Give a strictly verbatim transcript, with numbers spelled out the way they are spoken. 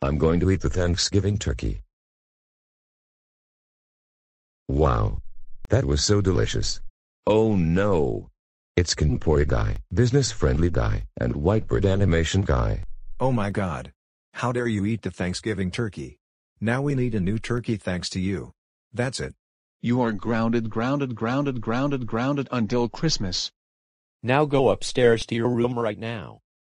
I'm going to eat the Thanksgiving turkey. Wow. That was so delicious. Oh no. It's Kanpori guy, business-friendly guy, and whitebird animation guy. Oh my god. How dare you eat the Thanksgiving turkey? Now we need a new turkey thanks to you. That's it. You are grounded, grounded, grounded, grounded, grounded until Christmas. Now go upstairs to your room right now.